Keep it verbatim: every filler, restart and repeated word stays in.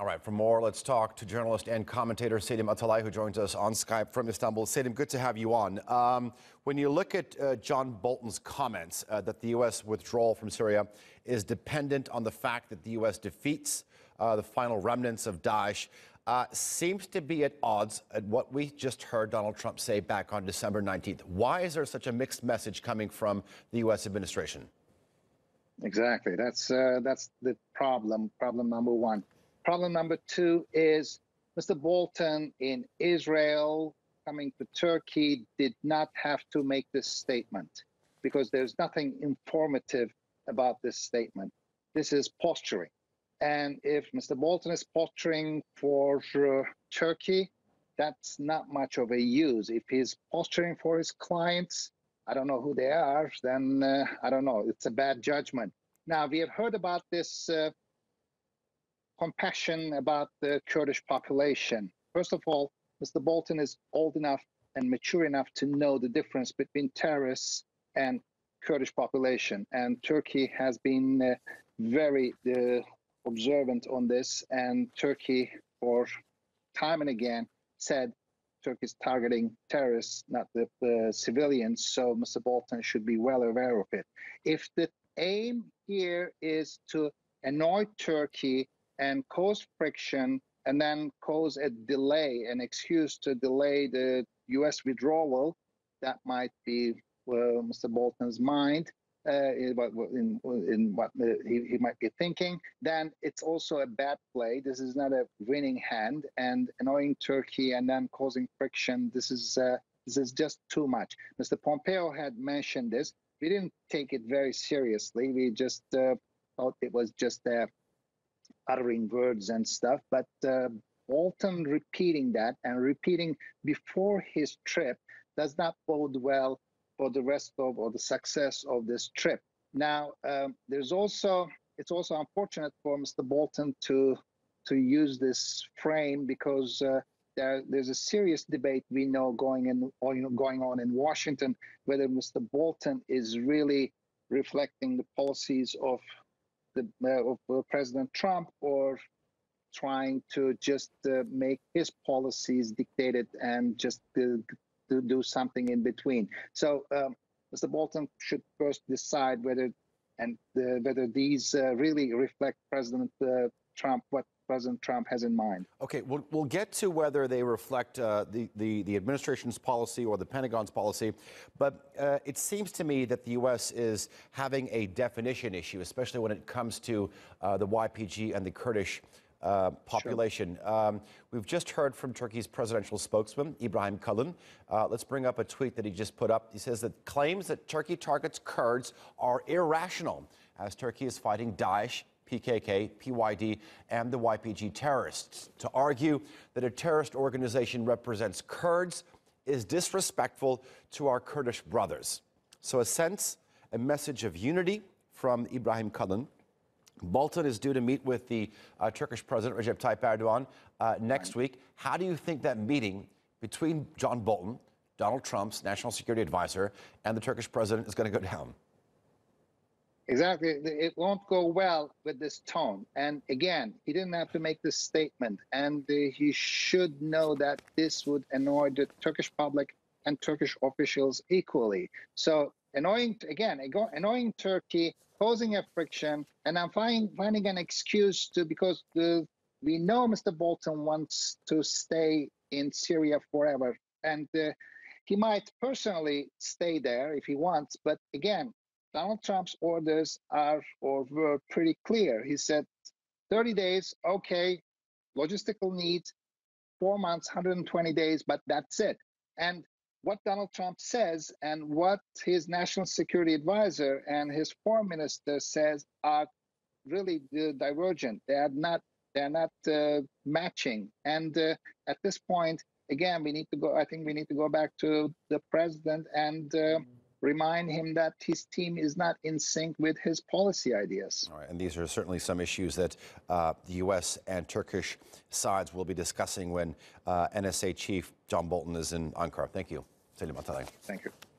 All right, for more, let's talk to journalist and commentator Selim Atalay, who joins us on Skype from Istanbul. Selim, good to have you on. Um, when you look at uh, John Bolton's comments uh, that the U S withdrawal from Syria is dependent on the fact that the U S defeats uh, the final remnants of Daesh, uh, seems to be at odds at what we just heard Donald Trump say back on December nineteenth. Why is there such a mixed message coming from the U S administration? Exactly. That's uh, that's the problem. Problem number one. Problem number two is Mister Bolton in Israel coming to Turkey did not have to make this statement because there's nothing informative about this statement. This is posturing. And if Mister Bolton is posturing for uh, Turkey, that's not much of a use. If he's posturing for his clients, I don't know who they are, then uh, I don't know. It's a bad judgment. Now, we have heard about this uh, compassion about the Kurdish population. First of all, Mister Bolton is old enough and mature enough to know the difference between terrorists and Kurdish population. And Turkey has been uh, very uh, observant on this. And Turkey, for time and again, said Turkey is targeting terrorists, not the, the civilians. So Mister Bolton should be well aware of it. If the aim here is to annoy Turkey and cause friction and then cause a delay, an excuse to delay the U S withdrawal, that might be uh, Mister Bolton's mind, uh, in, in, in what he, he might be thinking, then it's also a bad play. This is not a winning hand, and annoying Turkey and then causing friction, this is, uh, this is just too much. Mister Pompeo had mentioned this. We didn't take it very seriously. We just uh, thought it was just a uttering words and stuff, but uh, Bolton repeating that and repeating before his trip does not bode well for the rest of or the success of this trip. Now, um, there's also it's also unfortunate for Mister Bolton to to use this frame because uh, there, there's a serious debate we know going in or, you know, going on in Washington whether Mister Bolton is really reflecting the policies of The, uh, of uh, President Trump or trying to just uh, make his policies dictated and just uh, to do something in between. So um, Mister Bolton should first decide whether and uh, whether these uh, really reflect President uh, Trump, what President Trump has in mind. Okay, we'll, we'll get to whether they reflect uh, the, the, the administration's policy or the Pentagon's policy, but uh, it seems to me that the U S is having a definition issue, especially when it comes to uh, the Y P G and the Kurdish uh, population. Sure. Um, we've just heard from Turkey's presidential spokesman, Ibrahim Kalın. Uh, let's bring up a tweet that he just put up. He says that claims that Turkey targets Kurds are irrational as Turkey is fighting Daesh, P K K, P Y D, and the Y P G terrorists. To argue that a terrorist organization represents Kurds is disrespectful to our Kurdish brothers. So a sense, a message of unity from Ibrahim Kalın. Bolton is due to meet with the uh, Turkish President Recep Tayyip Erdogan uh, next week. How do you think that meeting between John Bolton, Donald Trump's national security advisor, and the Turkish president is going to go down? Exactly. It won't go well with this tone. And again, he didn't have to make this statement. And uh, he should know that this would annoy the Turkish public and Turkish officials equally. So annoying, again, annoying Turkey, causing a friction. And I'm finding, finding an excuse to, because the, we know Mister Bolton wants to stay in Syria forever. And uh, he might personally stay there if he wants. But again, Donald Trump's orders are or were pretty clear. He said thirty days, okay, logistical needs, four months, one hundred twenty days, but that's it. And what Donald Trump says and what his national security advisor and his foreign minister says are really uh, divergent. They are not, they're not uh, matching. And uh, at this point, again, we need to go, I think we need to go back to the president and uh, remind him that his team is not in sync with his policy ideas. All right, and these are certainly some issues that uh, the U S and Turkish sides will be discussing when uh, N S A Chief John Bolton is in Ankara. Thank you, Selim Atalay. Thank you.